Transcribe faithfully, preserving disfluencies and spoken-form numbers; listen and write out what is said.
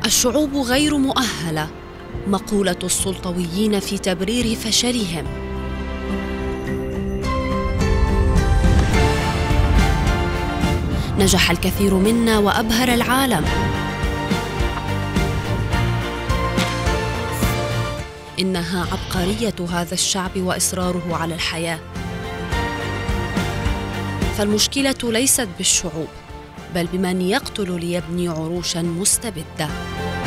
الشعوب غير مؤهلة، مقولة السلطويين في تبرير فشلهم. نجح الكثير منا وأبهر العالم. إنها عبقرية هذا الشعب وإصراره على الحياة. فالمشكلة ليست بالشعوب، بل بمن يقتل ليبني عروشاً مستبدة.